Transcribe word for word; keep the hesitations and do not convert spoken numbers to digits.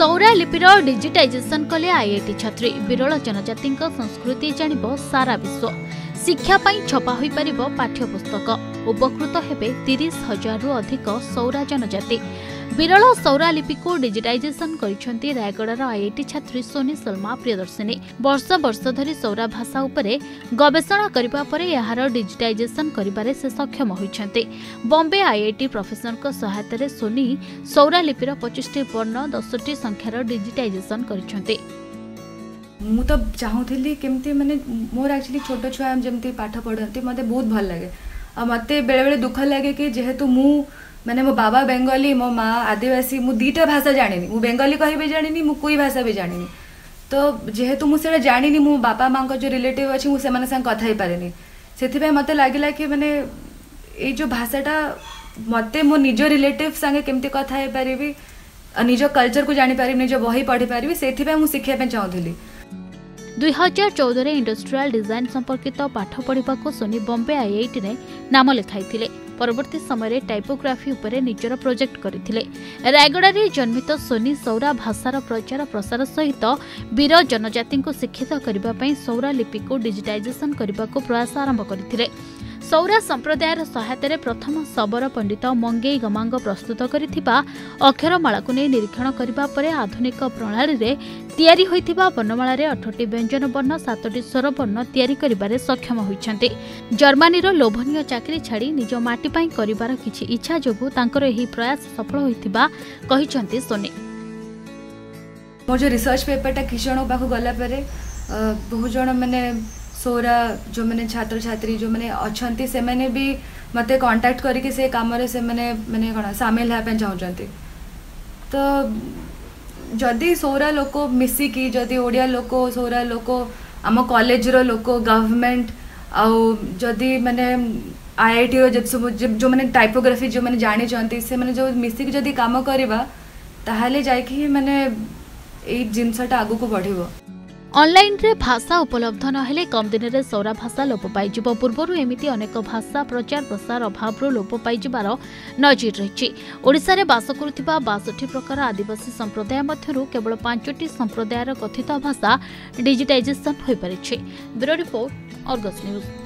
सौरा लिपिर digitisation कले IIT छात्री विरल जनजाति संस्कृति जानिब सारा विश्व शिक्षा पाई छपा होई परिबो पाठ्यपुस्तक उपकृत हेबे तीस हजार रु अधिक सौरा जनजाति विरल सौरा लिपि को डिजिटाइजेशन करिसेंती रायगड़र आईआईटी छात्री सोनी सलमा प्रियदर्शिनी वर्ष वर्ष धरी सौरा भाषा उपरे गवेषणा करिबा परे याहार डिजिटाइजेशन करिबारे से सक्षम होइछंती। बॉम्बे आईआईटी प्रोफेसर को सहायता रे सोनी सौरा लिपिर पच्चीस टी वर्ण दस टी संख्यार डिजिटाइजेशन करिसेंती। मु तो चाहूली केमती माने मोर एक्चुअली छोट छुआ जमती पाठ पढ़ती मते बहुत भल लगे आ मते बेले बेले दुख लगे कि जेहेतु मु माने मो बाबा बेंगली मो माँ आदिवासी मु दीटा भाषा जानिनी मु बेंगली कहि भी जानिनी मु कोई भाषा भी जानिनी तो जेहेतु मु सेटा जानिनी मो बापा माँ को जो रिलेटिव अछि मु सेमाने संग कथा ही पारेनी सेथिबे मते लागिला कि माने ए जो भाषाटा मते मो निज रिलेटिव संगे केमती कथा ही पारिबी निज कल्चर को जानि पारिबी निज बही पढ़ी पारिबी सेथिबे मु शिक्षा पे चाहूली। दुई हजार चौदह इंडस्ट्रियल डिजाइन संपर्कित पाठ पढ़ा को सोनी बॉम्बे आईआईटी ने नाम लिखाई परवर्ती समय टाइपोग्राफी उपरे निजर प्रोजेक्ट करथिले। रायगड़ा रे जन्मित सोनी सौरा भाषार प्रचार प्रसार सहित वीर जनजाति को शिक्षित करबा पई सौरा लिपि को डिजिटाइजेशन करबा को प्रयास आरंभ करथिले। सौरा संप्रदायर सहायता प्रथम शबर पंडित मंगेई गमांग प्रस्तुत करिथिबा अक्षरमाला को नहीं निरीक्षण करिबा परे आधुनिक प्रणाली रे तैयारी होइथिबा वर्णमाला रे अठटी व्यंजन वर्ण सातटी स्वर वर्ण तैयारी करिबारे सक्षम होइछन्ते। जर्मनीर लोभनीय चाकरी छाड़ी निज माटी पई करिबार किछि इच्छा जोगु तांकर एही प्रयास सफल होइथिबा कहिछन्ते सोनी। मोर जो रिसर्च पेपरटा किछण पाखु गला परे बहुत जण माने सौरा जो मैंने छात्र छात्री जो मैंने अच्छी से मैंने भी मते कांटेक्ट करके से काम रे से मैंने मैंने कौन सामिल होगा चाहते तो जदि सौरा लोक मिसिकी जदि ओडिया लोक सौरा लोक आम कॉलेज रो लोक गवर्नमेंट आउ जदि मैंने आईआईटी रो सब जो मैंने टाइपोग्राफी जो मैंने जानी चाहती से मैंने जो मिसिकी जदि काम करवा ताहले जाइकी मैंने ए जिनसटा आगु को बढ़िबो। ऑनलाइन रे भाषा उपलब्ध नहेले कम दिन रे सौरा भाषा लोप पाइजिबो। पूर्वरु एमिति अनेक भाषा प्रचार प्रसार अभाव लोप पाइजिबार नजीर रहिछि। ओडिशा रे बास करुथिबा बासठ प्रकार आदिवासी संप्रदाय मध्यरु केवल पांचटी संप्रदायर कथित भाषा डिजिटाइजेशन होई परिछि। Bureau report, Argus news.